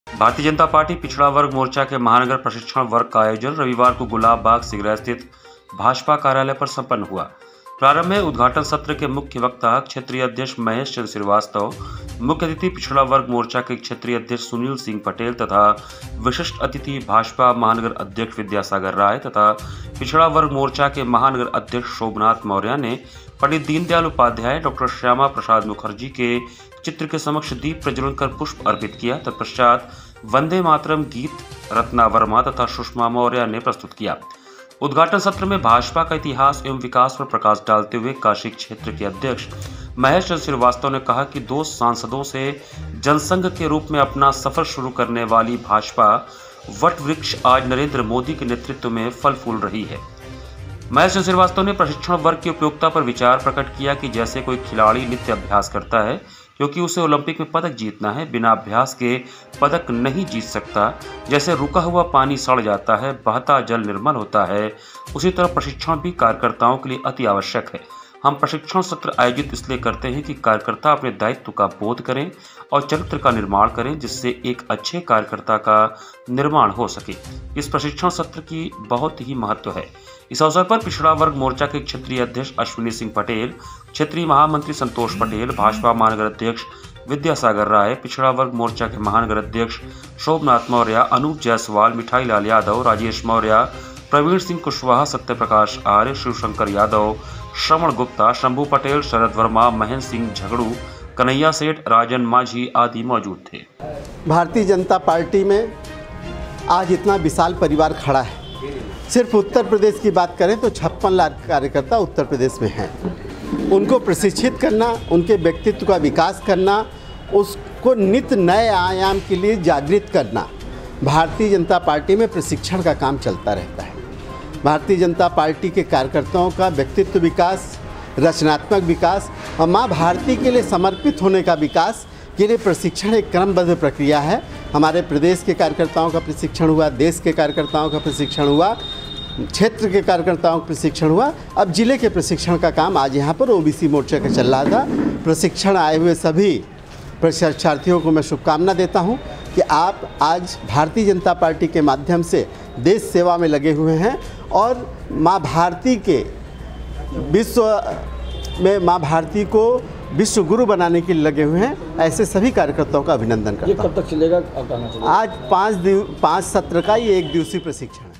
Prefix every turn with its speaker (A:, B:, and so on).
A: Bharatiya Janata party पिछड़ा वर्ग मोर्चा के महानगर प्रशिक्षण वर्ग का आयोजन रविवार को गुलाब बाग सिगरा स्थित भाजपा कार्यालय पर संपन्न हुआ। प्रारंभ में उद्घाटन सत्र के मुख्य वक्ता क्षेत्रीय अध्यक्ष महेश चंद्र श्रीवास्तव, मुख्य अतिथि पिछड़ा वर्ग मोर्चा के क्षेत्रीय अध्यक्ष सुनील सिंह पटेल तथा विशिष्ट अतिथि भाजपा महानगर अध्यक्ष विद्यासागर राय तथा पिछड़ा वर्ग मोर्चा के महानगर अध्यक्ष शोभनाथ मौर्य ने पंडित दीनदयाल उपाध्याय, डॉक्टर श्यामा प्रसाद मुखर्जी के चित्र के समक्ष दीप प्रज्वलन कर पुष्प अर्पित किया। तत्पश्चात वंदे मातरम गीत रत्ना वर्मा तथा सुषमा मौर्य ने प्रस्तुत किया। उद्घाटन सत्र में भाजपा का इतिहास एवं विकास पर प्रकाश डालते हुए काशी क्षेत्र के अध्यक्ष महेश चंद्र श्रीवास्तव ने कहा कि 2 सांसदों से जनसंघ के रूप में अपना सफर शुरू करने वाली भाजपा वट वृक्ष आज नरेंद्र मोदी के नेतृत्व में फल फूल रही है। महेश चंद्र श्रीवास्तव ने प्रशिक्षण वर्ग की उपयोगिता पर विचार प्रकट किया कि जैसे कोई खिलाड़ी नित्य अभ्यास करता है क्योंकि उसे ओलंपिक में पदक जीतना है, बिना अभ्यास के पदक नहीं जीत सकता। जैसे रुका हुआ पानी सड़ जाता है, बहता जल निर्मल होता है, उसी तरह प्रशिक्षण भी कार्यकर्ताओं के लिए अति आवश्यक है। हम प्रशिक्षण सत्र आयोजित इसलिए करते हैं कि कार्यकर्ता अपने दायित्व का बोध करें और चरित्र का निर्माण करें, जिससे एक अच्छे कार्यकर्ता का निर्माण हो सके। इस प्रशिक्षण सत्र की बहुत ही महत्व है। इस अवसर पर पिछड़ा वर्ग मोर्चा के क्षेत्रीय अध्यक्ष अश्विनी सिंह पटेल, क्षेत्रीय महामंत्री संतोष पटेल, भाजपा महानगर अध्यक्ष विद्यासागर राय, पिछड़ा वर्ग मोर्चा के महानगर अध्यक्ष शोभनाथ मौर्य, अनूप जायसवाल, मिठाई लाल यादव, राजेश मौर्य, प्रवीण सिंह कुशवाहा, सत्यप्रकाश आर्य, शिवशंकर यादव, श्रवण गुप्ता, शंभू पटेल, शरद वर्मा, महेंद्र सिंह झगड़ू, कन्हैया सेठ, राजन माझी आदि मौजूद थे।
B: भारतीय जनता पार्टी में आज इतना विशाल परिवार खड़ा है। सिर्फ उत्तर प्रदेश की बात करें तो 56 लाख कार्यकर्ता उत्तर प्रदेश में हैं। उनको प्रशिक्षित करना, उनके व्यक्तित्व का विकास करना, उसको नित्य नए आयाम के लिए जागृत करना, भारतीय जनता पार्टी में प्रशिक्षण का काम चलता रहता है। भारतीय जनता पार्टी के कार्यकर्ताओं का व्यक्तित्व विकास, रचनात्मक विकास और माँ भारती के लिए समर्पित होने का विकास के लिए प्रशिक्षण एक क्रमबद्ध प्रक्रिया है। हमारे प्रदेश के कार्यकर्ताओं का प्रशिक्षण हुआ, देश के कार्यकर्ताओं का प्रशिक्षण हुआ, क्षेत्र के कार्यकर्ताओं का प्रशिक्षण हुआ, अब जिले के प्रशिक्षण का काम आज यहाँ पर ओबीसी मोर्चा का चल रहा था। प्रशिक्षण आए हुए सभी प्रशिक्षार्थियों को मैं शुभकामना देता हूँ कि आप आज भारतीय जनता पार्टी के माध्यम से देश सेवा में लगे हुए हैं और माँ भारती के माँ भारती को विश्व गुरु बनाने के लिए लगे हुए हैं। ऐसे सभी कार्यकर्ताओं का अभिनंदन करता हूँ।
C: ये कब तक चलेगा?
B: आज 5 सत्र का ये 1 दिवसीय प्रशिक्षण।